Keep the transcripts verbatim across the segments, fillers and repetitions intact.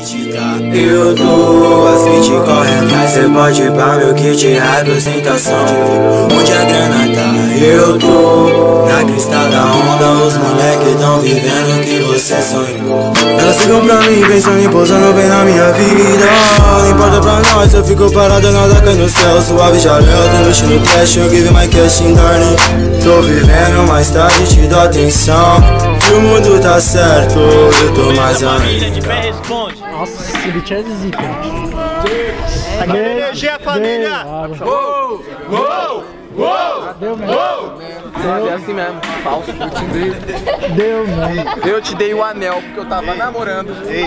acreditar. Eu tô, as beat correm atrás. Cê pode ir pra meu kit, representação de vida. Onde a grana tá, eu tô na crista da onda. Os moleques tão vivendo o que você sonhou. Elas ficam pra mim, pensando em pousando bem na minha vida. Não importa pra nós, eu fico parado, nada cai no céu. Suave já leu, tem luxo no cash, eu give my cash in darling. Tô vivendo, mais tarde te dou atenção. Que o mundo tá certo, eu tô mais além. Nossa, esse beat é zica. Aquela energia, família! Uou! Uou! Uou! Deu mesmo. É assim mesmo, falso, eu te dei. Deu mesmo. Eu te dei o anel porque eu tava namorando. Ei!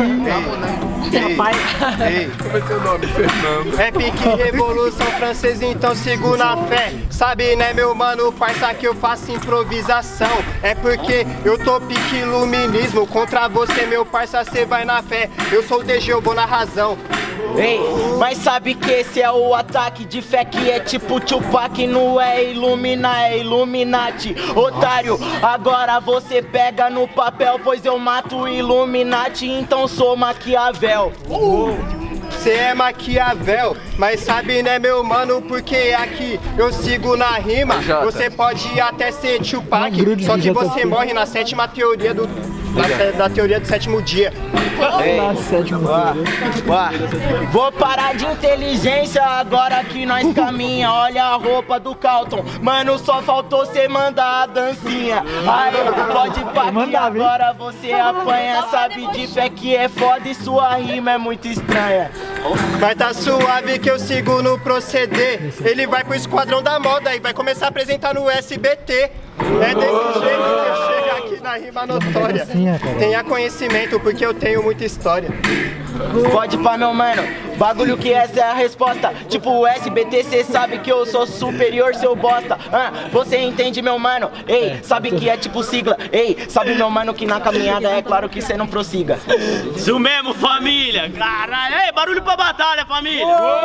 Ei! Rapaz. Ei! Como é seu nome, Fernando? É pique revolução francesa, então sigo na fé. Sabe, né, meu mano, parça, que eu faço improvisação. É porque eu tô pique iluminismo. Contra você, meu parça, cê vai na fé. Eu sou o D G, eu vou na razão. Ei, mas sabe que esse é o ataque de fé que é tipo Tupac, não é Ilumina, é Illuminati. Otário, agora você pega no papel, pois eu mato o Illuminati, então sou Maquiavel. Cê é Maquiavel, mas sabe, né, meu mano, porque aqui eu sigo na rima. Você pode até ser Tupac, só que você morre na sétima teoria do... Na, na teoria do sétimo dia. Na sétima teoria. Vou parar de inteligência agora que nós caminha. Olha a roupa do Calton, mano, só faltou cê mandar a dancinha. Aí, pode ir pra que agora você apanha. Sabe de fé que é foda e sua rima é muito estranha. Mas tá suave que eu sigo no proceder. Ele vai pro esquadrão da moda e vai começar a apresentar no S B T. É desse jeito que eu chego aqui na rima notória. Tenha conhecimento porque eu tenho muita história. Pode pá, meu mano, bagulho que essa é a resposta. Tipo o S B T, cê sabe que eu sou superior, seu bosta. ah, Você entende, meu mano? Ei, sabe que é tipo sigla. Ei, sabe, meu mano, que na caminhada é claro que cê não prossiga. Isso mesmo, família. Caralho, ei, barulho pra batalha, família.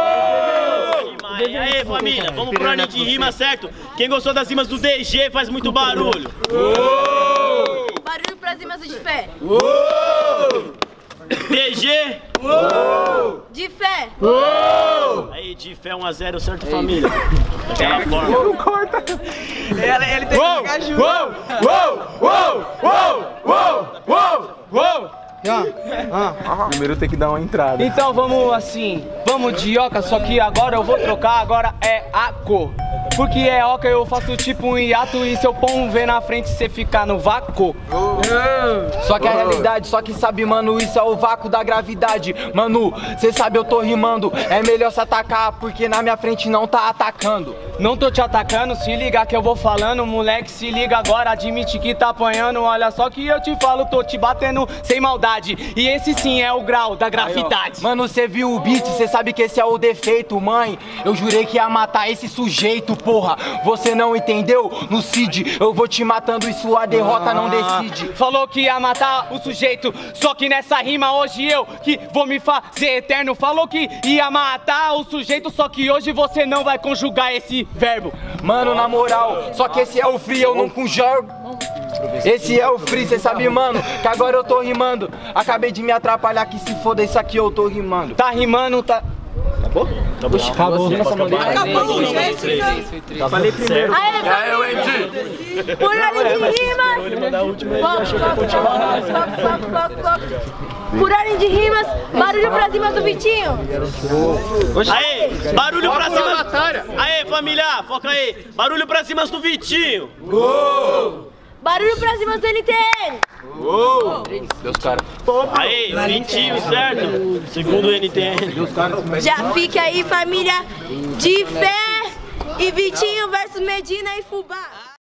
E aí, família, vamos pro ordem de rima, certo? Quem gostou das rimas do D G faz muito barulho. Barulho pras rimas de fé. D G. De fé. Aí, de fé um a zero, certo, família? Daquela forma. Não corta. Ele, ele tem que ficar junto. Uou! Uou! Uou! Uou! Uou! Uou! Primeiro tem que dar uma entrada. Então vamos assim, vamos de oca, só que agora eu vou trocar, agora é a cor. Porque é oca, eu faço tipo um hiato e se eu pôr um V na frente, você fica no vácuo. Só que a realidade, só que sabe, mano, isso é o vácuo da gravidade. Mano, cê sabe, eu tô rimando, é melhor se atacar, porque na minha frente não tá atacando. Não tô te atacando, se liga que eu vou falando, moleque, se liga agora, admite que tá apanhando. Olha só que eu te falo, tô te batendo sem maldade. E esse sim é o grau da gravidade. Aí, mano, cê viu o beat, cê sabe que esse é o defeito, mãe. Eu jurei que ia matar esse sujeito, porra. Você não entendeu? No Cid, eu vou te matando e sua derrota ah. não decide. Falou que ia matar o sujeito, só que nessa rima hoje eu que vou me fazer eterno. Falou que ia matar o sujeito, só que hoje você não vai conjugar esse verbo. Mano, na moral, só que esse é o free, eu não conjugo. Esse é o free, cê sabe, mano, que agora eu tô rimando. Acabei de me atrapalhar, que se foda isso aqui eu tô rimando. Tá rimando, tá... Acabou? Acabou? Acabou. Acabou, gente. Falei primeiro. Aí, eu entendi. Por ordem de rimas. Por ordem de rimas, barulho pra cima do Vitinho. Aê, barulho pra cima. Aê, família, foca aí. Barulho pra cima do Vitinho. Barulho pra cima do N T N. Uou! Deus, cara. Aí, Vitinho, certo? Segundo o N T N. Deus, cara. Já fica aí, família, de fé. E Vitinho versus Medina e Fubá.